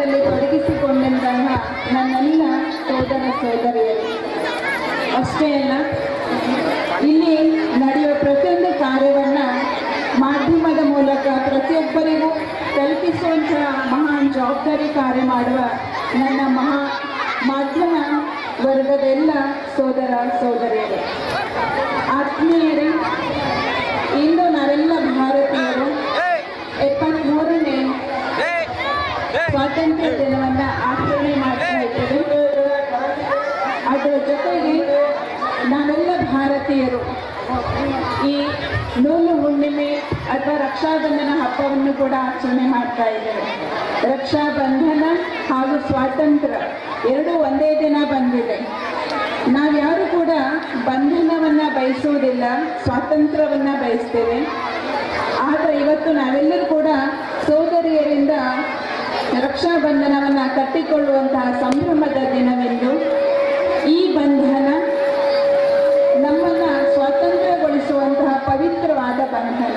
ಕಾರ್ಯದಲ್ಲಿ ತೊಡಗಿಸಿಕೊಂಡಂತಹ ನನ್ನೆಲ್ಲ ಸೋದರ ಸೋದರಿಯರು ಅಷ್ಟೇ ಅಲ್ಲ, ಇಲ್ಲಿ ನಡೆಯುವ ಪ್ರತಿಯೊಂದು ಕಾರ್ಯವನ್ನು ಮಾಧ್ಯಮದ ಮೂಲಕ ಪ್ರತಿಯೊಬ್ಬರಿಗೂ ತಲುಪಿಸುವಂತಹ ಮಹಾನ್ ಜವಾಬ್ದಾರಿ ಕಾರ್ಯ ಮಾಡುವ ನನ್ನ ಮಾಧ್ಯಮ ವರ್ಗದ ಎಲ್ಲ ಸೋದರ ಸೋದರಿಯರು, ಆತ್ಮೀಯರೇ, ಇಂದು ನಾವೆಲ್ಲ ಭಾರತೀಯರು 73ನೇ ಸ್ವಾತಂತ್ರ್ಯ ದಿನವನ್ನು ಆಚರಣೆ ಮಾಡ್ತಾ ಇದ್ದೇವೆ. ಅದರ ಜೊತೆಗೆ ನಾವೆಲ್ಲ ಭಾರತೀಯರು ಈ ನೂಲು ಹುಣ್ಣಿಮೆ ಅಥವಾ ರಕ್ಷಾಬಂಧನ ಹಬ್ಬವನ್ನು ಕೂಡ ಆಚರಣೆ ಮಾಡ್ತಾ ಇದ್ದೇವೆ. ರಕ್ಷಾಬಂಧನ ಹಾಗೂ ಸ್ವಾತಂತ್ರ್ಯ ಎರಡೂ ಒಂದೇ ದಿನ ಬಂದಿದೆ. ನಾವ್ಯಾರು ಕೂಡ ಬಂಧನವನ್ನು ಬಯಸುವುದಿಲ್ಲ, ಸ್ವಾತಂತ್ರ್ಯವನ್ನು ಬಯಸ್ತೇವೆ. ಆದರೆ ಇವತ್ತು ನಾವೆಲ್ಲರೂ ಕೂಡ ಸೋದರಿಯರಿಂದ ರಕ್ಷಾಬಂಧನವನ್ನು ಕಟ್ಟಿಕೊಳ್ಳುವಂತಹ ಸಂಭ್ರಮದ ದಿನವೆಂದು ಈ ಬಂಧನ ನಮ್ಮನ್ನು ಸ್ವಾತಂತ್ರ್ಯಗೊಳಿಸುವಂತಹ ಪವಿತ್ರವಾದ ಬಂಧನ.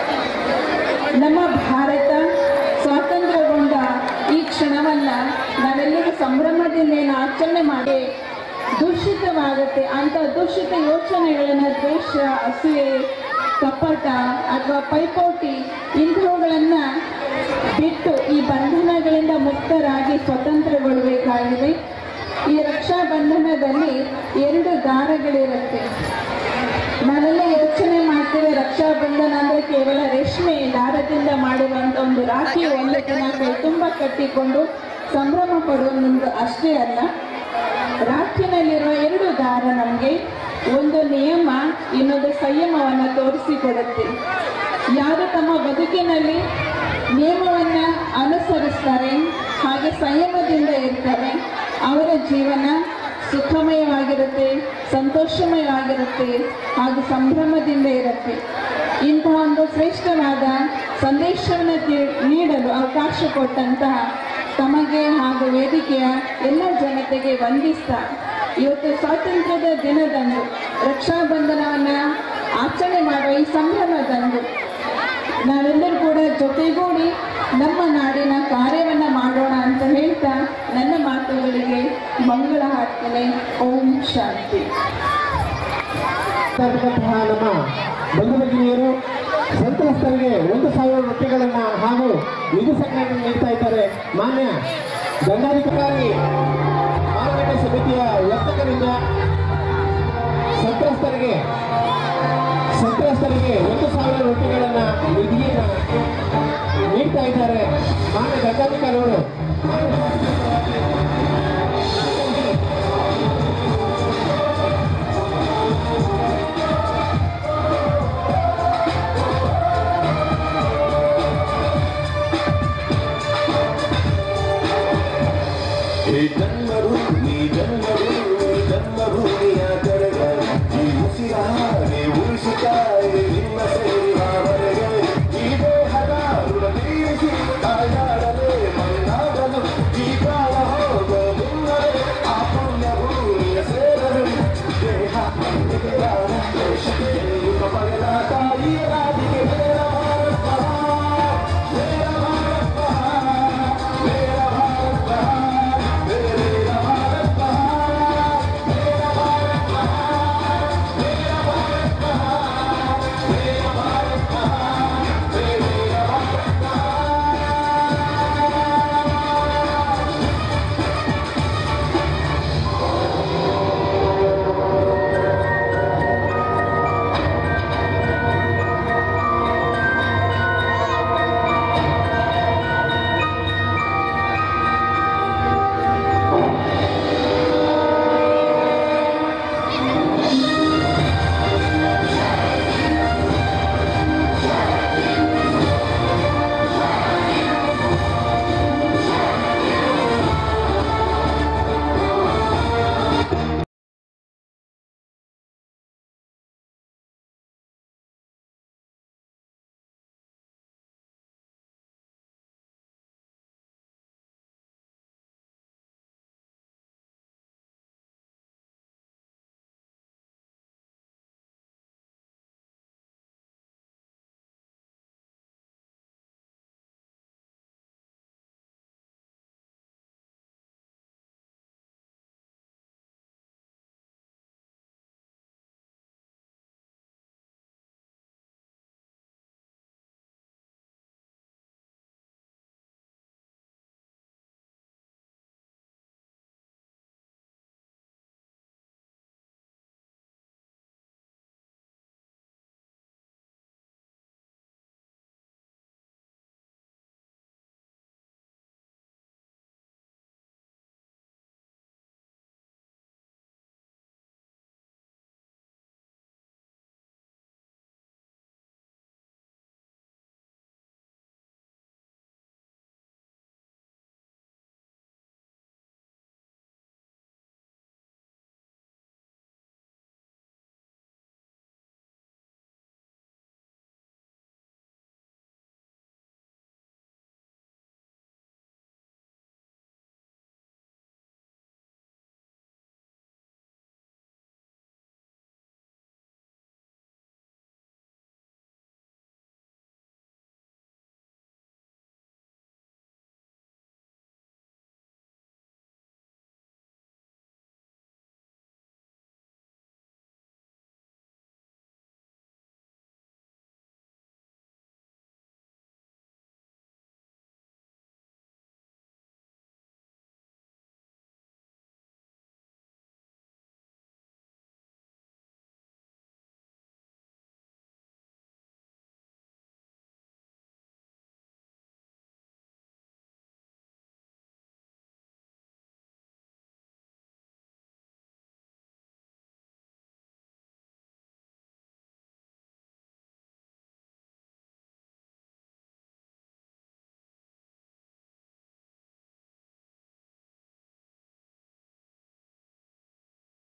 ನಮ್ಮ ಭಾರತ ಸ್ವಾತಂತ್ರ್ಯಗೊಂಡ ಈ ಕ್ಷಣವನ್ನು ನಾವೆಲ್ಲರೂ ಸಂಭ್ರಮದಿಂದ ಏನು ಆಚರಣೆ ಮಾಡಿ ದೂಷಿತವಾಗುತ್ತೆ ಅಂತ ದೂಷಿತ ಯೋಚನೆಗಳನ್ನು, ದ್ವೇಷ, ಅಸೂಯೆ, ಕಪಟ ಅಥವಾ ಪೈಪೋಟಿ ಇಂಥವುಗಳನ್ನು ಬಿಟ್ಟು ಈ ಬಂಧನಗಳಿಂದ ಮುಕ್ತರಾಗಿ ಸ್ವತಂತ್ರಗೊಳ್ಳಬೇಕಾಗಿದೆ. ಈ ರಕ್ಷಾಬಂಧನದಲ್ಲಿ 2 ದಾರಗಳಿರುತ್ತೆ. ನಾವೆಲ್ಲ ಯೋಚನೆ ಮಾಡ್ತೇವೆ, ರಕ್ಷಾಬಂಧನ ಅಂದರೆ ಕೇವಲ ರೇಷ್ಮೆ ದಾರದಿಂದ ಮಾಡುವಂಥ ಒಂದು ರಾಖಿ ಒಂದು ದಿನ ಕೈ ತುಂಬ ಕಟ್ಟಿಕೊಂಡು ಸಂಭ್ರಮ ಪಡುವುದು ಅಷ್ಟೇ ಅಲ್ಲ. ರಾಖಿನಲ್ಲಿರುವ 2 ದಾರ ನಮಗೆ ಒಂದು ನಿಯಮ, ಇನ್ನೊಂದು ಸಂಯಮವನ್ನು ತೋರಿಸಿಕೊಡುತ್ತೆ. ಯಾರು ತಮ್ಮ ಬದುಕಿನಲ್ಲಿ ನಿಯಮವನ್ನು ಅನುಸರಿಸ್ತಾರೆ, ಹಾಗೆ ಸಂಯಮದಿಂದ ಇರ್ತಾರೆ, ಅವರ ಜೀವನ ಸುಖಮಯವಾಗಿರುತ್ತೆ, ಸಂತೋಷಮಯವಾಗಿರುತ್ತೆ, ಹಾಗೂ ಸಂಭ್ರಮದಿಂದ ಇರುತ್ತೆ. ಇಂತಹ ಒಂದು ಶ್ರೇಷ್ಠವಾದ ಸಂದೇಶವನ್ನು ನೀಡಲು ಅವಕಾಶ ಕೊಟ್ಟಂತಹ ತಮಗೆ ಹಾಗೂ ವೇದಿಕೆಯ ಎಲ್ಲ ಜನತೆಗೆ ವಂದಿಸ್ತಾ, ಇವತ್ತು ಸ್ವಾತಂತ್ರ್ಯದ ದಿನದಂದು ರಕ್ಷಾಬಂಧನವನ್ನು ಆಚರಣೆ ಮಾಡುವ ಈ ಸಂಭ್ರಮದಂದು ನಾವೆಲ್ಲರೂ ಕೂಡ ಜೊತೆಗೂಡಿ ನಮ್ಮ ನಾಡಿನ ಕಾರ್ಯವನ್ನು ಮಾಡೋಣ ಅಂತ ಹೇಳ್ತಾ ನನ್ನ ಮಾತುಗಳಿಗೆ ಮಂಗಳ ಹಾಡ್ತೇನೆ. ಓಂ ಶಾಂತಿ. ನಮ್ಮ ಬಂಧು ಭಗಿನಿಯರು ಸಂತ್ರಸ್ತರಿಗೆ 1,000 ರೂಪಾಯಿಗಳನ್ನು ಹಾಗೂ ನಿಧಿ ಸಂಗ್ರಹಣೆ ನೀಡ್ತಾ ಇದ್ದಾರೆ. ಮಾನ್ಯ ದಂಡಾಧಿಕಾರಿ ಮಾರುಕಟ್ಟೆ ಸಮಿತಿಯ ವರ್ತಕರಿಂದ ಸಂತ್ರಸ್ತರಿಗೆ 1,000 ರೂಪಾಯಿಗಳನ್ನು ನಿಧಿಯನ್ನು ನೀಡ್ತಾ ಇದ್ದಾರೆ. ಮಾನ್ಯ ದಂಡಾಧಿಕಾರಿಗಳು ಜನ್ಮಭೂಮಿಯ ಕಡೆಗ ಈ ಉಸಿರಾಗೆ ಉಳಿಸುತ್ತಾರೆ ನಿಮ್ಮ ಸೇವಾವರೆಗೆ ಈ ದೇಹದ ಋಣ ತೀರಿಸಿ ಕಾಯಾಡಲೇ ಮಣ್ಣಾಗಲು ಈ ಕಾಲ ಹೋಗ ಮುನ್ನವೇ ಆ ಪುಣ್ಯ ಭೂಮಿಯ ಸೇರಲು ದೇಹ ದೇಶಕ್ಕೆ ಪಡೆದ ತಾಯಿಯ ರಾಜಿಗೆ ಬೇಡ ಭಾರತ ಬೇಡ ಭಾರತ ಬೇಡ ಭಾರತ ಬೇರೆ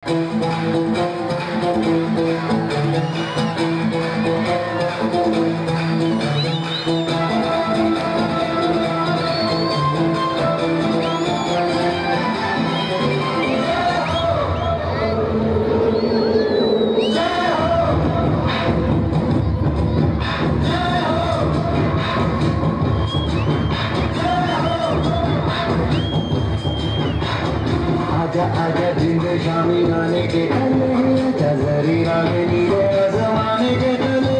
आजा जिंद शामी गाने के तले जजरी रागे नीले जमाने के तले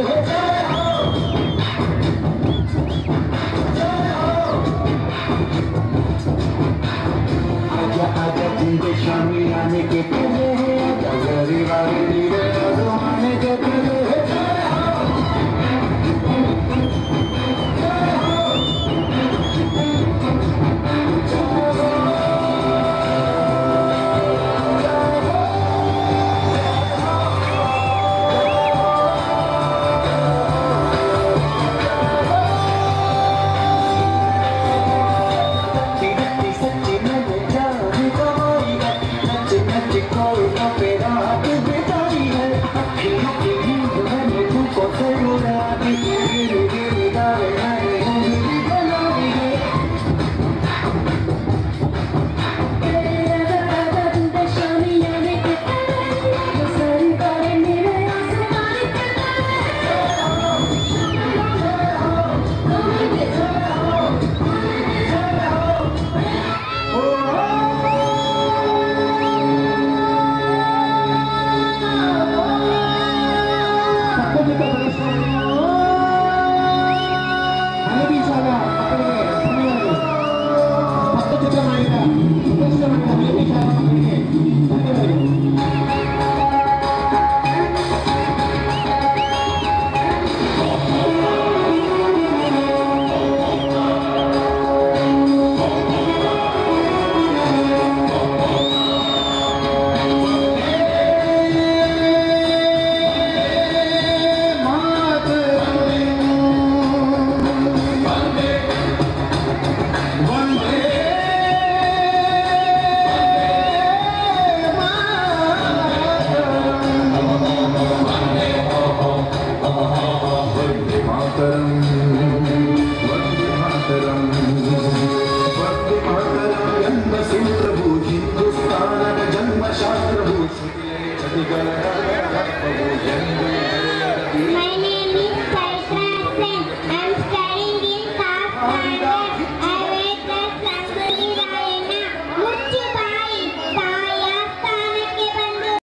आजा जिंद शामी गाने के तले जजरी रागे नीले जमाने के तले जन्म शास्त्र